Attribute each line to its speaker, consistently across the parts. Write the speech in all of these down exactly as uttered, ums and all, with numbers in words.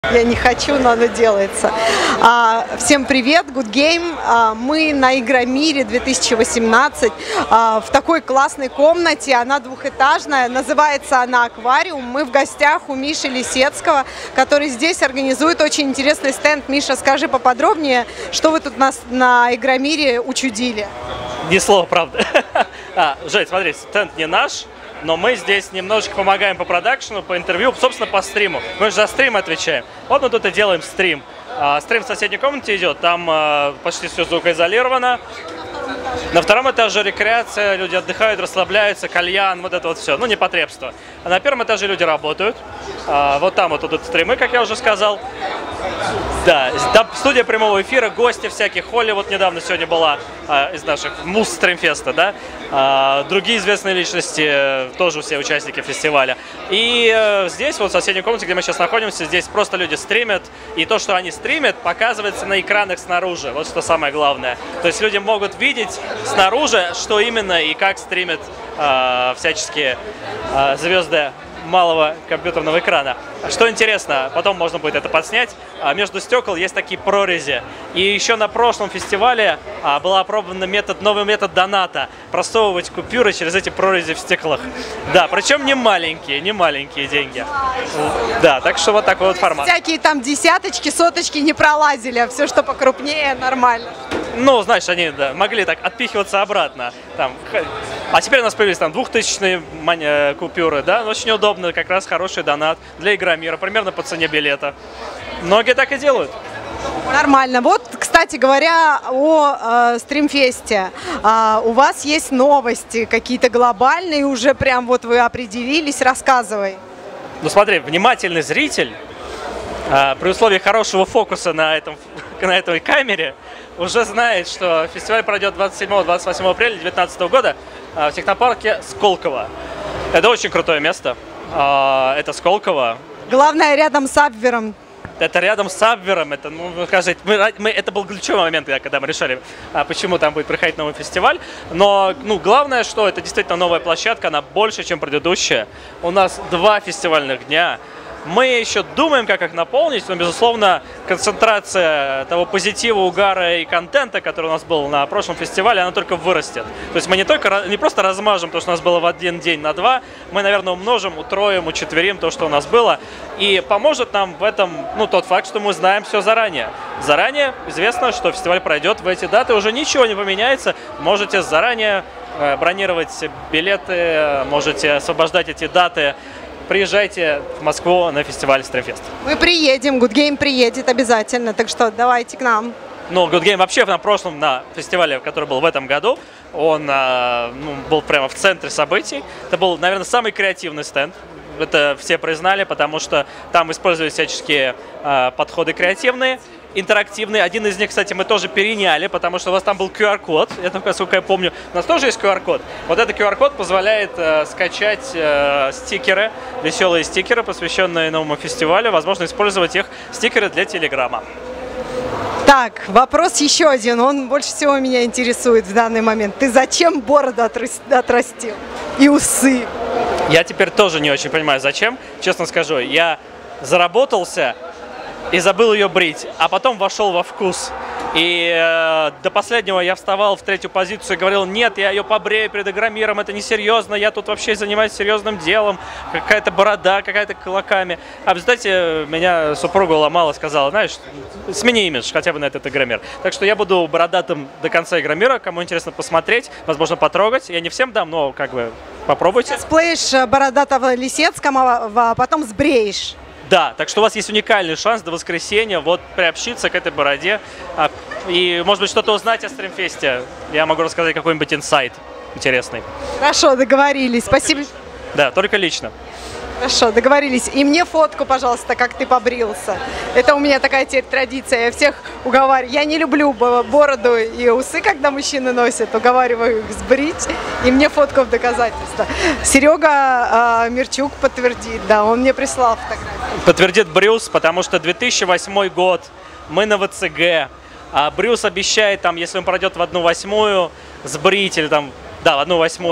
Speaker 1: Я не хочу, но оно делается. А, всем привет, Good Game. А, мы на Игромире две тысячи восемнадцать а, в такой классной комнате. Она двухэтажная, называется она Аквариум. Мы в гостях у Миши Лисецкого, который здесь организует очень интересный стенд. Миша, скажи поподробнее, что вы тут на, на Игромире учудили?
Speaker 2: Ни слова, правда. а, Жень, смотри, стенд не наш. Но мы здесь немножечко помогаем по продакшену, по интервью, собственно, по стриму. Мы же за стрим отвечаем. Вот мы тут и делаем стрим. А, стрим в соседней комнате идет, там а, почти все звукоизолировано. На втором этаже рекреация, люди отдыхают, расслабляются, кальян, вот это вот все, ну, непотребство. А на первом этаже люди работают. А, вот там вот тут стримы, как я уже сказал. Да, там студия прямого эфира, гости всякие. Холли вот недавно сегодня была а, из наших муз стримфеста, да. А, другие известные личности, тоже все участники фестиваля. И а, здесь, вот в соседней комнате, где мы сейчас находимся, здесь просто люди стримят. И то, что они стримят, показывается на экранах снаружи. Вот что самое главное. То есть люди могут видеть снаружи, что именно и как стримят а, всяческие а, звезды малого компьютерного экрана. Что интересно, потом можно будет это подснять, между стекол есть такие прорези. И еще на прошлом фестивале был опробован метод, новый метод доната. Просовывать купюры через эти прорези в стеклах. Да, причем не маленькие, не маленькие деньги. Да, так что вот такой вот формат.
Speaker 1: Всякие там десяточки, соточки не пролазили, а все, что покрупнее, нормально.
Speaker 2: Ну, знаешь, они да, могли так отпихиваться обратно. Там. А теперь у нас появились там двухтысячные купюры, да, очень удобно, как раз хороший донат для Игромира, примерно по цене билета. Многие так и делают.
Speaker 1: Нормально. Вот, кстати говоря, о э, стримфесте. Э, у вас есть новости какие-то глобальные, уже прям вот вы определились, рассказывай.
Speaker 2: Ну смотри, внимательный зритель, э, при условии хорошего фокуса на, этом, на этой камере, уже знает, что фестиваль пройдет двадцать седьмого — двадцать восьмого апреля две тысячи девятнадцатого года в технопарке Сколково. Это очень крутое место. Это Сколково.
Speaker 1: Главное, рядом с Абвером.
Speaker 2: Это рядом с Абвером. Это, ну, сказать, мы, мы, это был ключевой момент, когда мы решили, почему там будет проходить новый фестиваль. Но ну, главное, что это действительно новая площадка, она больше, чем предыдущая. У нас два фестивальных дня. Мы еще думаем, как их наполнить, но, безусловно, концентрация того позитива, угара и контента, который у нас был на прошлом фестивале, она только вырастет. То есть мы не только не просто размажем то, что у нас было в один день на два, мы, наверное, умножим, утроим, учетверим то, что у нас было. И поможет нам в этом ну, тот факт, что мы знаем все заранее. Заранее известно, что фестиваль пройдет в эти даты, уже ничего не поменяется. Можете заранее бронировать билеты, можете освобождать эти даты. Приезжайте в Москву на фестиваль Стримфест.
Speaker 1: Мы приедем, Good Game приедет обязательно, так что давайте к нам.
Speaker 2: Ну, Good Game вообще на прошлом на фестивале, который был в этом году, он ну, был прямо в центре событий. Это был, наверное, самый креативный стенд. Это все признали, потому что там использовались всяческие э, подходы креативные, интерактивные. Один из них, кстати, мы тоже переняли, потому что у вас там был ку ар код. Это, насколько я помню, у нас тоже есть ку ар код. Вот этот ку ар код позволяет э, скачать э, стикеры, веселые стикеры, посвященные новому фестивалю. Возможно, использовать их стикеры для Телеграма.
Speaker 1: Так, вопрос еще один. Он больше всего меня интересует в данный момент. Ты зачем бороду отрастил? И усы?
Speaker 2: Я теперь тоже не очень понимаю, зачем. Честно скажу, я заработался и забыл ее брить, а потом вошел во вкус. И э, до последнего я вставал в третью позицию и говорил: нет, я ее побрею перед Игромиром, это несерьезно, я тут вообще занимаюсь серьезным делом, какая-то борода, какая-то кулаками. А в результате меня супруга ломала, сказала: знаешь, смени имидж хотя бы на этот Игромир. Так что я буду бородатым до конца Игромира, кому интересно посмотреть, возможно, потрогать. Я не всем дам, но как бы попробуйте.
Speaker 1: Сплеишь бородатого Лисецкого, а потом сбреешь.
Speaker 2: Да, так что у вас есть уникальный шанс до воскресенья вот приобщиться к этой бороде и, может быть, что-то узнать о стримфесте. Я могу рассказать какой-нибудь инсайт интересный.
Speaker 1: Хорошо, договорились.
Speaker 2: Только
Speaker 1: Спасибо.
Speaker 2: Лично. Да, только лично.
Speaker 1: Хорошо, договорились. И мне фотку, пожалуйста, как ты побрился. Это у меня такая теперь традиция. Я всех уговариваю. Я не люблю бороду и усы, когда мужчины носят. Уговариваю их сбрить. И мне фотку в доказательство. Серега э, Мирчук подтвердит. Да, он мне прислал фотографию.
Speaker 2: Подтвердит Брюс, потому что две тысячи восьмой год. Мы на вэ цэ гэ. А Брюс обещает, там, если он пройдет в одну восьмую, сбрить или там... Да, в одну восьмую.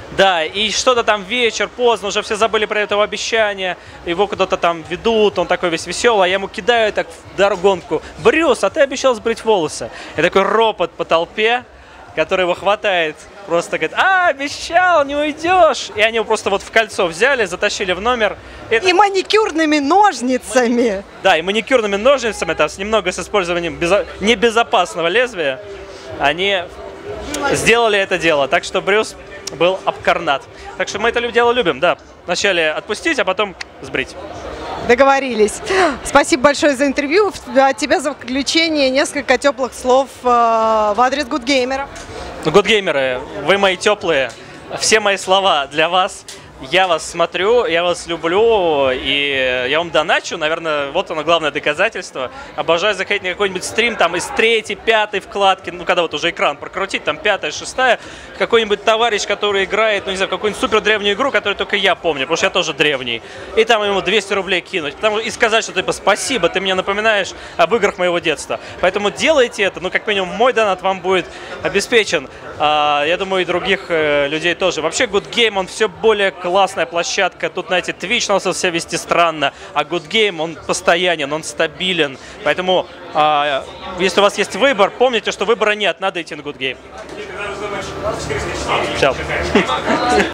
Speaker 2: Да, и что-то там вечер, поздно, уже все забыли про это обещание, его куда-то там ведут, он такой весь веселый, а я ему кидаю так в дорогонку: Брюс, а ты обещал сбрить волосы. И такой ропот по толпе, который его хватает, просто говорит: а, обещал, не уйдешь. И они его просто вот в кольцо взяли, затащили в номер.
Speaker 1: И, и маникюрными ножницами.
Speaker 2: Да, и маникюрными ножницами, там, с немного с использованием безо... небезопасного лезвия, они сделали это дело. Так что Брюс был обкарнат. Так что мы это дело любим, да. Вначале отпустить, а потом сбрить.
Speaker 1: Договорились. Спасибо большое за интервью. От тебя за заключение несколько теплых слов э, в адрес Гудгеймера.
Speaker 2: Гудгеймеры, вы мои теплые. Все мои слова для вас. Я вас смотрю, я вас люблю, и я вам доначу, наверное, вот оно главное доказательство. Обожаю заходить на какой-нибудь стрим, там из третьей, пятой вкладки, ну когда вот уже экран прокрутить, там пятая, шестая, какой-нибудь товарищ, который играет, ну не знаю, какую-нибудь супер древнюю игру, которую только я помню, потому что я тоже древний, и там ему двести рублей кинуть, потому, и сказать, что типа спасибо, ты мне напоминаешь об играх моего детства. Поэтому делайте это, ну как минимум мой донат вам будет обеспечен, а, я думаю, и других э, людей тоже. Вообще Good Game, он все более классная площадка. Тут, знаете, Twitch начал себя вести странно, а Good Game, он постоянен, он стабилен. Поэтому, а, если у вас есть выбор, помните, что выбора нет, надо идти на Good Game. Все.